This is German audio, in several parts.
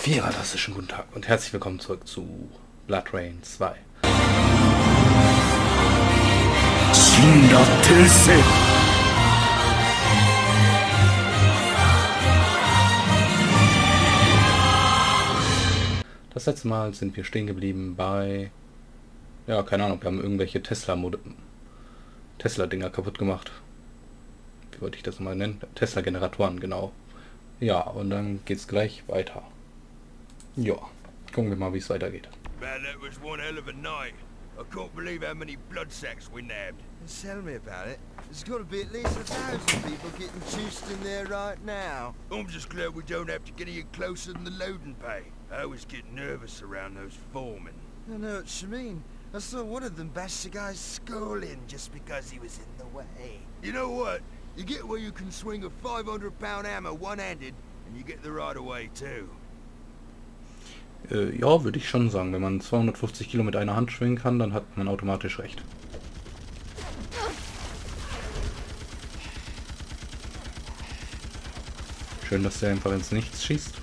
Fantastischen guten Tag und herzlich willkommen zurück zu Blood Rain 2. Das letzte Mal sind wir stehen geblieben bei... Ja, keine Ahnung, wir haben irgendwelche Tesla-Dinger kaputt gemacht. Wie wollte ich das mal nennen? Tesla-Generatoren, genau. Ja, und dann geht's gleich weiter. Ja, gucken wir mal, wie es weitergeht. Man, that was one hell of a night. I can't believe how many blood sacks we nabbed. Tell me about it. There's got to be at least 1,000 people getting juiced in there right now. I'm just glad we don't have to get any closer than the loading bay. I always get nervous around those foremen. I know what you mean. I saw one of them bash the guy's skull in just because he was in the way. You know what? You get where you can swing a 500-pound hammer one-handed, and you get the right of way too. Ja, würde ich schon sagen. Wenn man 250 Kilo mit einer Hand schwingen kann, dann hat man automatisch recht. Schön, dass der einfach ins Nichts schießt.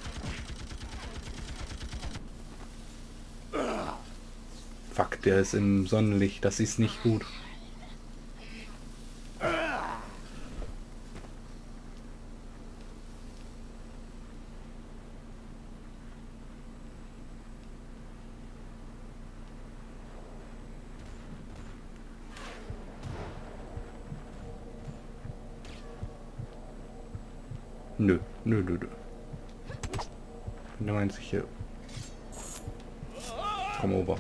Fuck, der ist im Sonnenlicht. Das ist nicht gut. Nö. Der meint sich hier. Komm over.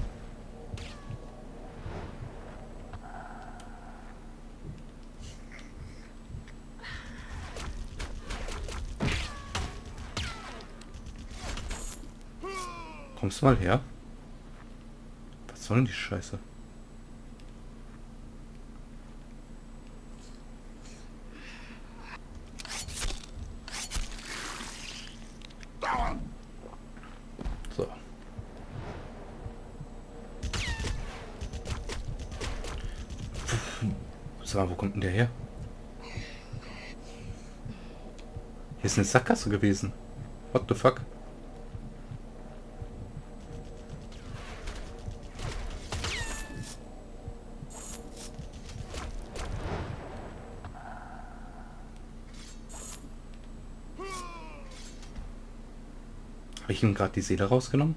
Kommst du mal her? Was soll denn die Scheiße? So. Sag mal, wo kommt denn der her? Hier ist eine Sackgasse gewesen. What the fuck? Habe ich ihm gerade die Seele rausgenommen?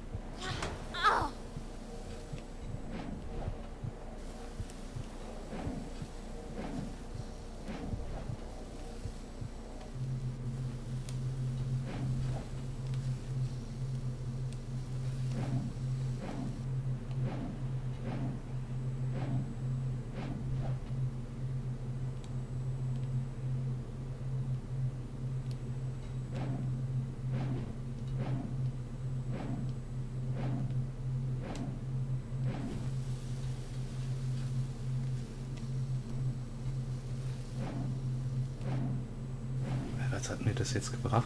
Was hat mir das jetzt gebracht?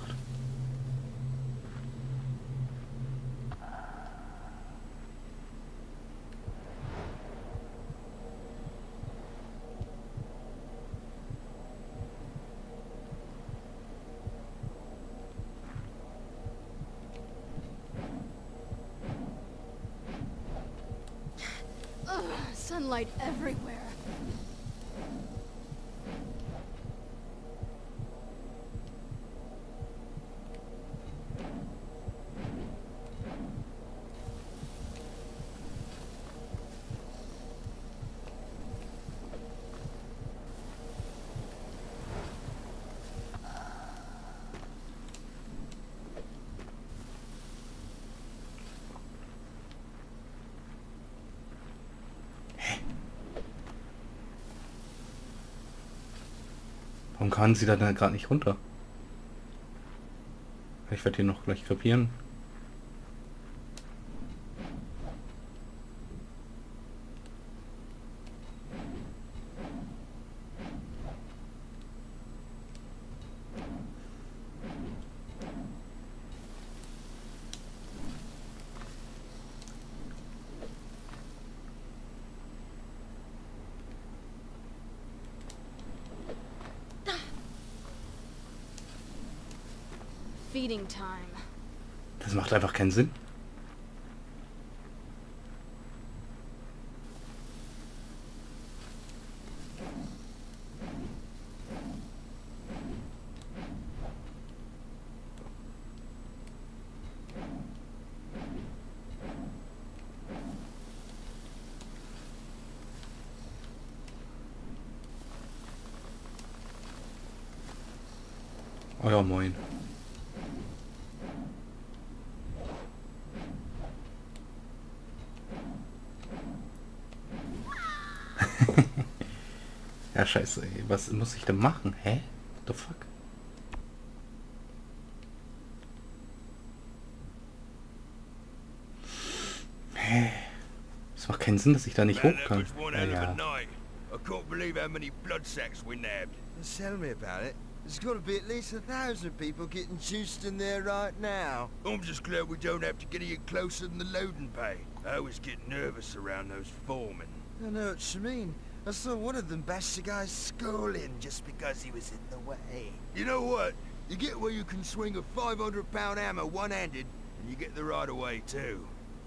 Sunlight everywhere. Warum kann sie da gerade nicht runter? Ich werde hier noch gleich krepieren. Feeding time. Das macht einfach keinen Sinn. Oh ja, moin. Ja, scheiße, ey. Was muss ich denn machen? Hä? The fuck? Hä? Es macht keinen Sinn, dass ich da nicht hoch Man, that kann. was one Ja, hell of a ja. night. I can't believe how many blood sacks we nabbed. Just tell me about it. There's got to be at least 1,000 people getting juiced in there right now. I'm just glad we don't have to get any closer than the loading bay. I always get nervous around those foremen. I know what you mean. I saw one of them bash the guy's skull in just because he was in the way. You know what? You get where you can swing a 500-pound hammer one-handed, and you get the right of way too.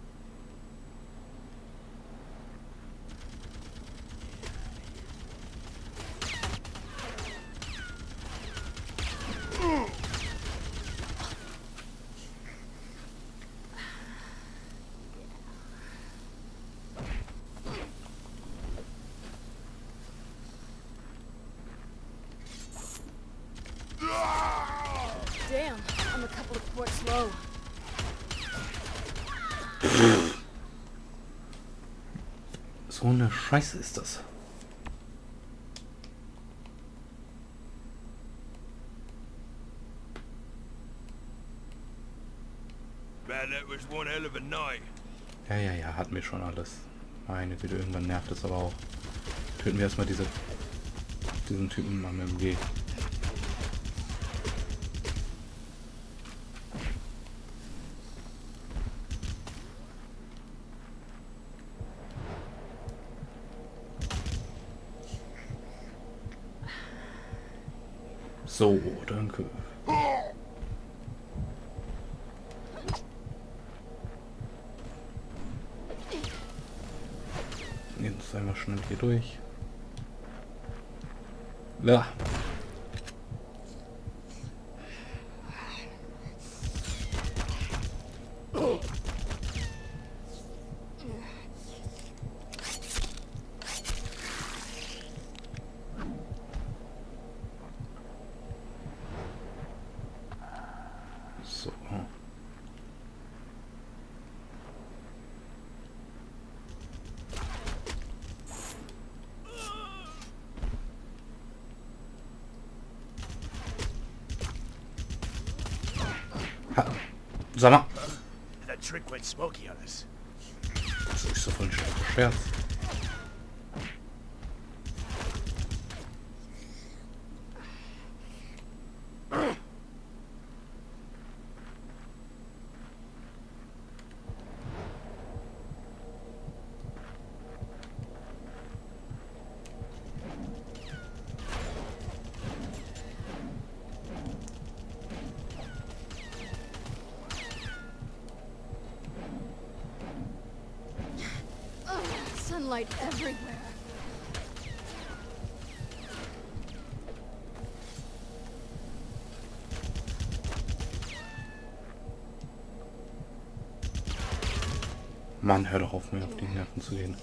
Damn, I'm a couple of quarts low. So eine Scheiße ist das. Man, that was one hell of a night. Ja, ja, ja, hatten wir schon alles. Meine Güte, irgendwann nervt es aber auch. Töten wir erstmal diesen Typen am MG. So, danke. Jetzt einmal schnell hier durch. Ja. So. Ha. Sag mal. That trick went smoky on us. Das ist so voll ein Scherz. Sunlight everywhere. Mann, hör doch auf, mir auf die Nerven zu gehen.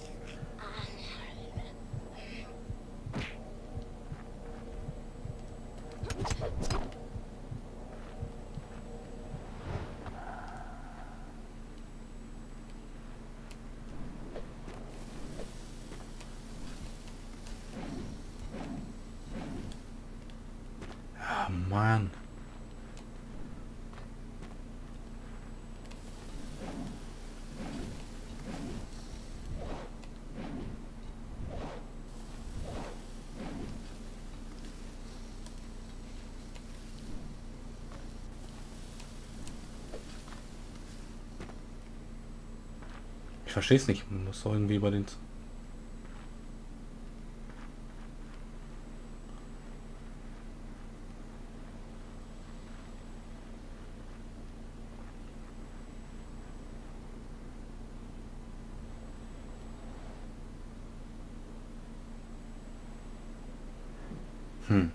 Ja, Mann. Ich verstehe es nicht. Man muss doch irgendwie über den... Hm.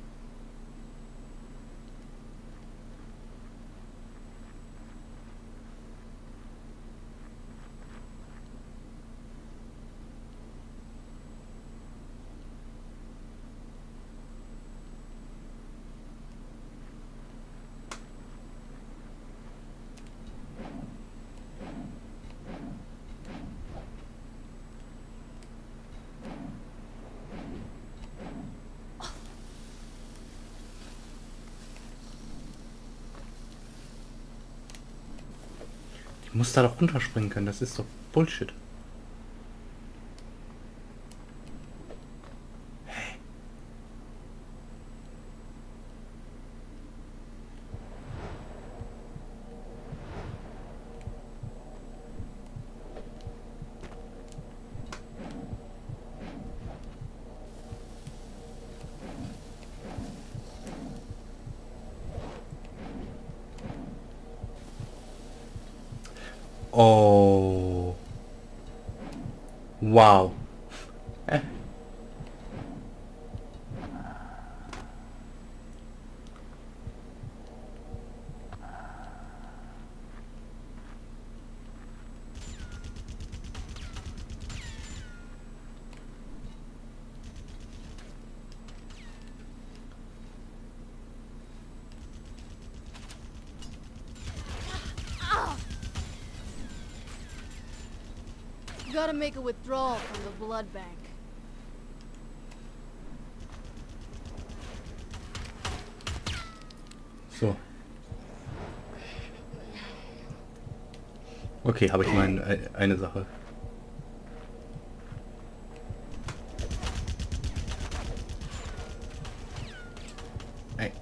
Ich muss da doch runterspringen können, das ist doch Bullshit. Oh. Wow. Gotta make a withdrawal from the blood bank. So. Okay, habe ich mal eine Sache. Ey.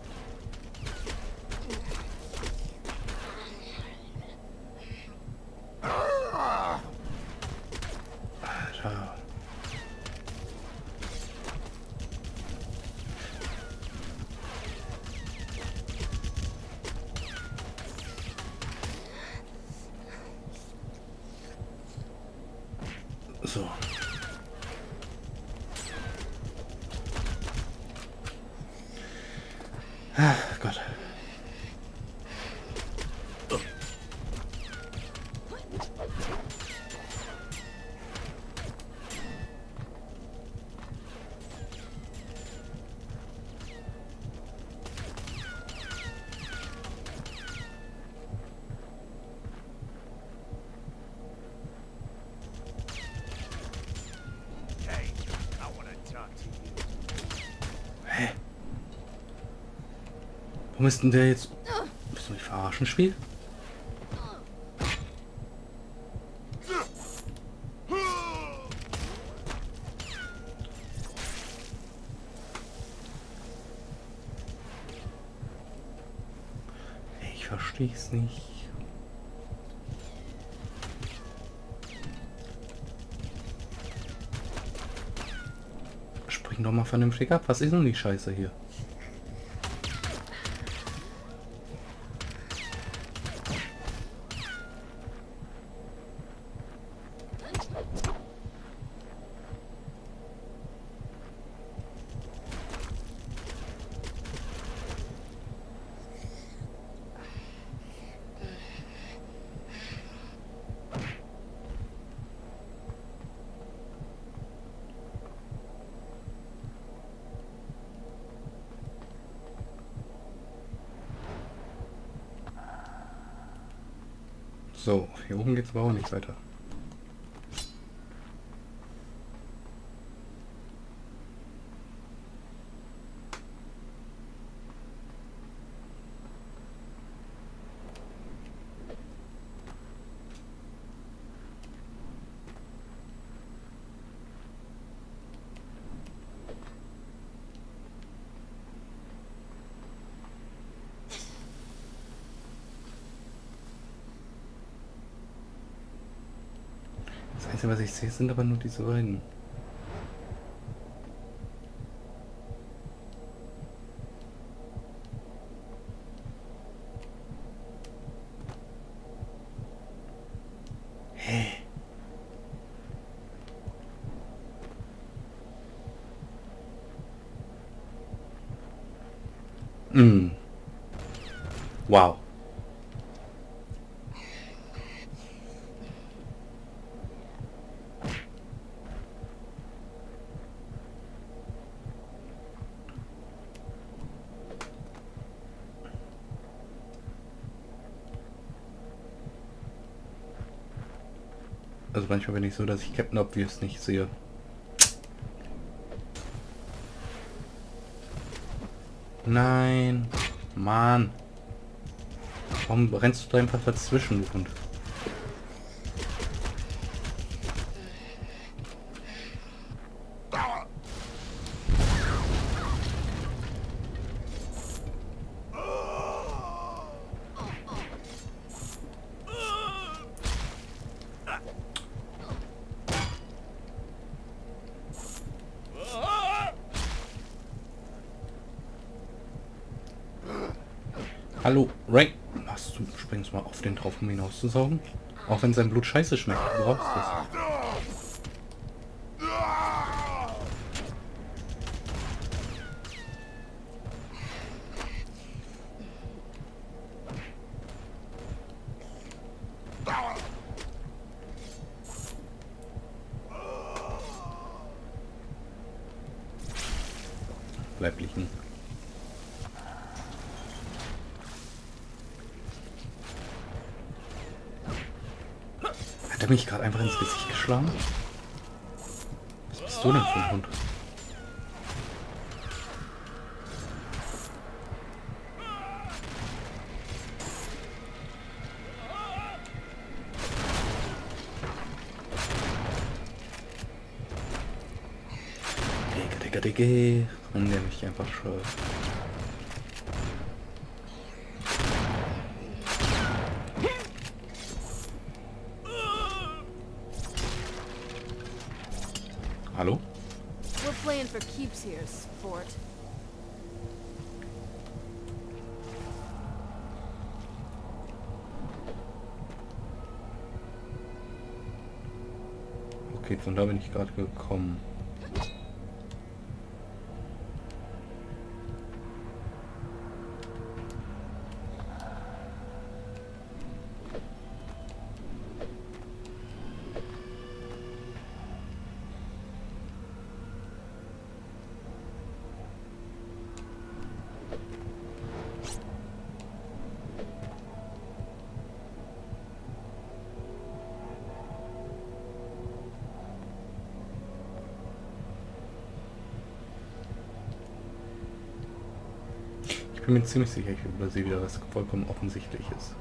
Alter. So. Ah, Gott. Hey, I want to talk to you. Hä? Warum ist denn der jetzt... Bist du mich verarschen, Spiel? Ich verstehe es nicht. Spring doch mal vernünftig ab. Was ist denn die Scheiße hier? So, hier oben geht's aber auch nicht weiter. Das Einzige, was ich sehe, sind aber nur diese beiden. Hä? Wow. Also manchmal bin ich so, dass ich Captain Obvious nicht sehe. Nein. Mann. Warum rennst du da einfach dazwischen, du Hund? Hallo, Ray. Was, du springst mal auf den drauf, um ihn auszusaugen? Auch wenn sein Blut scheiße schmeckt, du brauchst es. Bleib liegen. Hat er mich gerade einfach ins Gesicht geschlagen? Was bist du denn für ein Hund? Digga. Und der mich einfach schon. Hallo? We're playing for keeps here, sport. Okay, von da bin ich gerade gekommen. Ich bin mir ziemlich sicher, ich übersehe wieder was vollkommen Offensichtliches.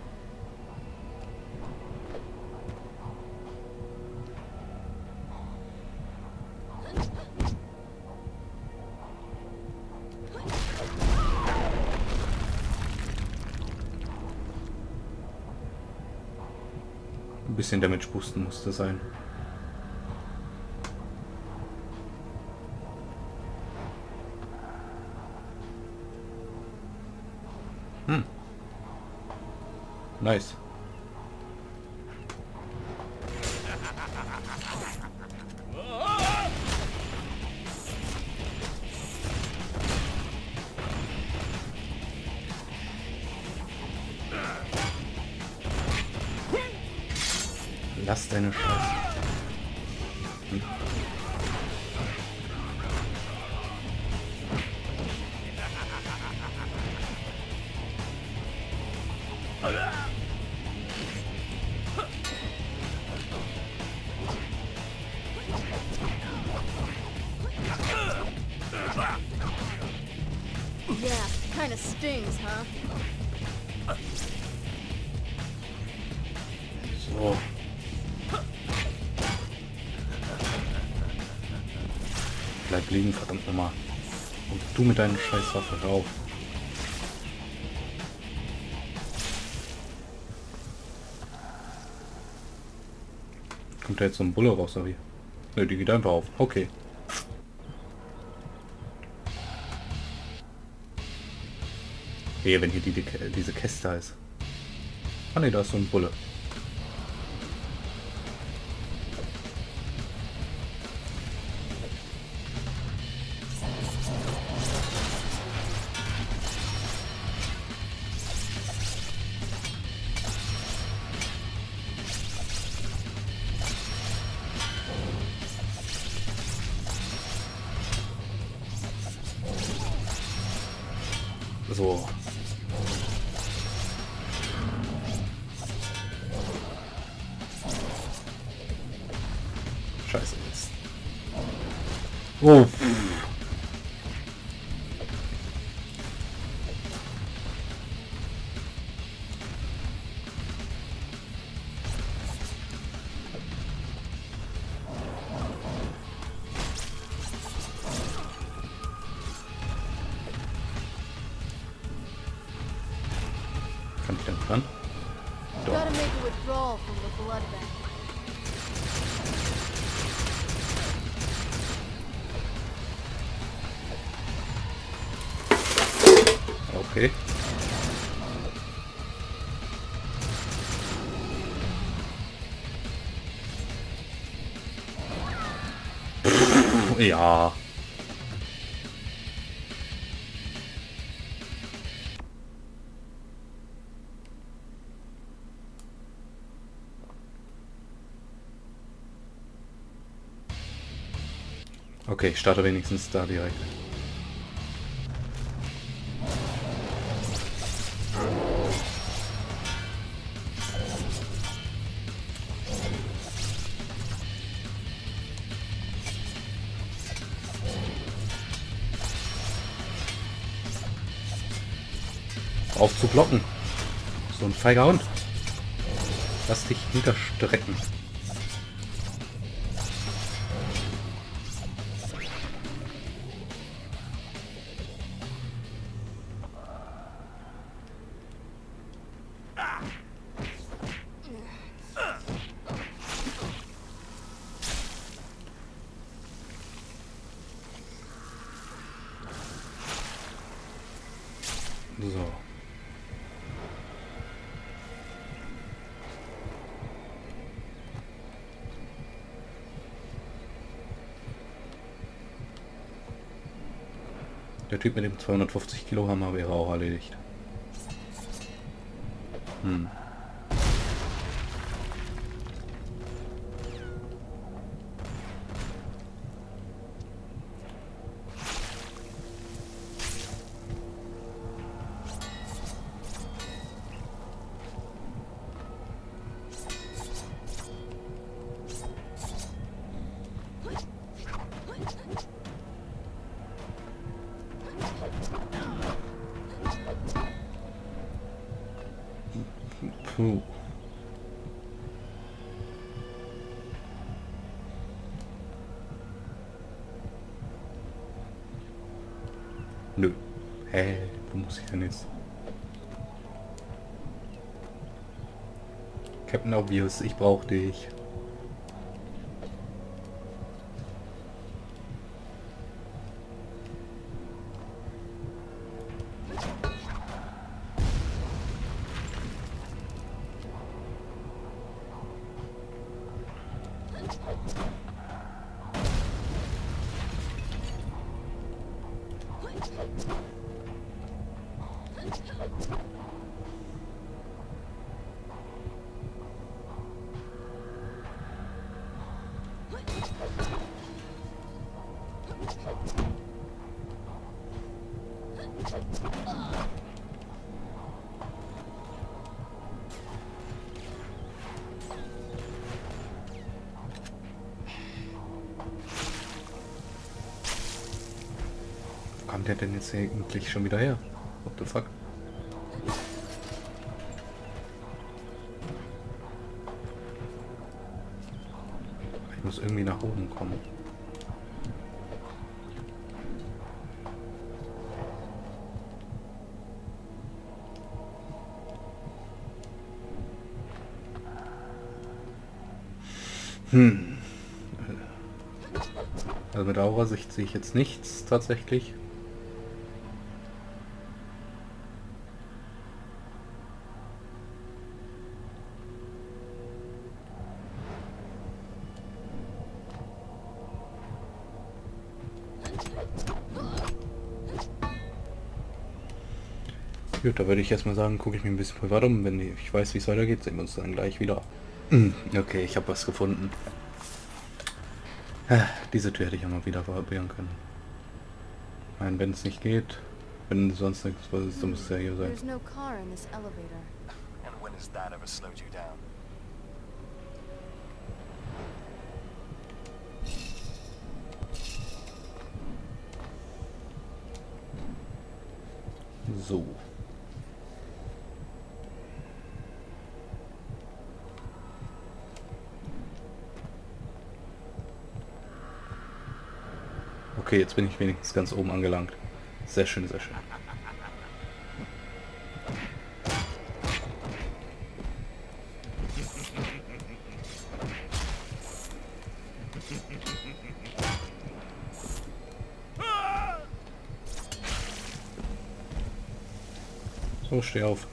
Ein bisschen Damage boosten musste sein. Nice. Lass deine Scheiße. Yeah, kinda stings, huh? So. Bleib liegen, verdammt nochmal. Und du mit deinen Scheißwaffe rauf. Kommt da jetzt so ein Bulle raus, oder wie? Ne, die geht einfach auf. Okay. Wehe, wenn hier diese Käste ist. Ah ne, da ist so ein Bulle. So. Scheiße jetzt. Oh. Kann ich denn dran? Doch. Gotta make a withdrawal from the blood bank. Okay. Ja. Okay, ich starte wenigstens da direkt. Auf zu blocken. So ein feiger Hund. Lass dich niederstrecken. So. Der Typ mit dem 250 Kilo Hammer wäre auch erledigt. Hm. Puh. Nö. Hä? Wo muss ich denn jetzt? Captain Obvious, ich brauche dich. Wo kommt der denn jetzt eigentlich schon wieder her? What the fuck? Ich muss irgendwie nach oben kommen. Also mit Aura-Sicht sehe ich jetzt nichts tatsächlich. Gut, da würde ich erstmal sagen, gucke ich mir ein bisschen privat um. Wenn ich weiß, wie es weitergeht, sehen wir uns dann gleich wieder. Okay, ich habe was gefunden. Diese Tür hätte ich ja mal wieder probieren können. Ich meine, wenn es nicht geht, Wenn sonst nichts was ist, dann muss es ja hier sein. There's no car in this elevator. And when has that ever slowed you down? So. Okay, jetzt bin ich wenigstens ganz oben angelangt. Sehr schön, sehr schön. So, steh auf.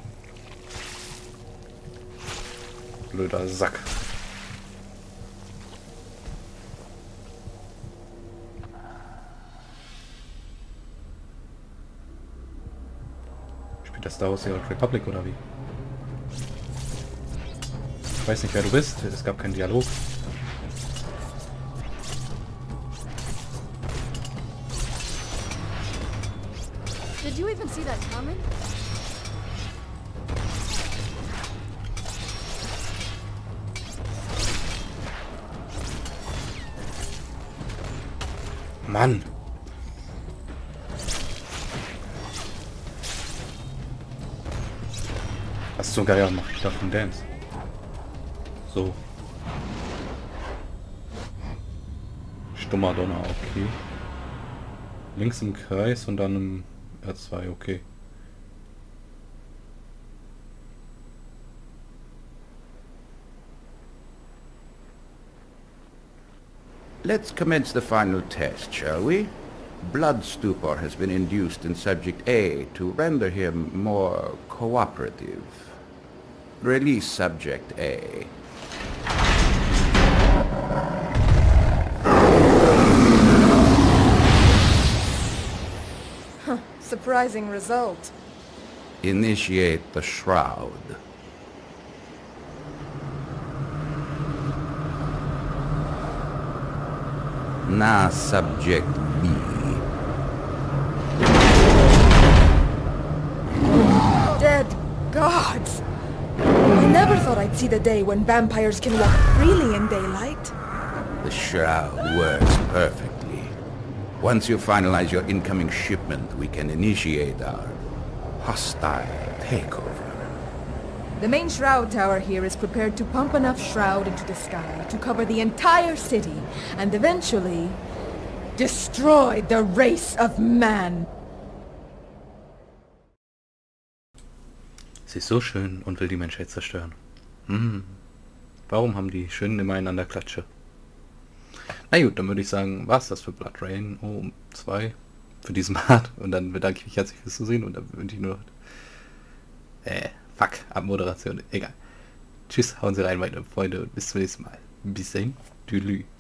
Blöder Sack. Spielt das Star Wars The Old Republic oder wie? Ich weiß nicht, wer du bist. Es gab keinen Dialog. Did you even see that coming? Mann! Was zum Geier mache ich da von Dance? So. Stummer Donner, okay. Links im Kreis und dann im R2, okay. Let's commence the final test, shall we? Blood stupor has been induced in Subject A to render him more cooperative. Release Subject A. Surprising result. Initiate the shroud. Now Subject B. Dead gods! I never thought I'd see the day when vampires can walk freely in daylight. The shroud works perfectly. Once you finalize your incoming shipment, we can initiate our hostile takeover. The main shroud tower here is prepared to pump enough shroud into the sky to cover the entire city and eventually destroy the race of man. Sie ist so schön und will die Menschheit zerstören. Warum haben die Schönen immer einander Klatsche? Na gut, dann würde ich sagen, war's das für Blood Rain 2 für diesen Part. Und dann bedanke ich mich herzlich fürs Zusehen und dann wünsche ich nur fuck, Abmoderation, egal. Tschüss, hauen Sie rein, meine Freunde, und bis zum nächsten Mal. Bis dahin, tschüss.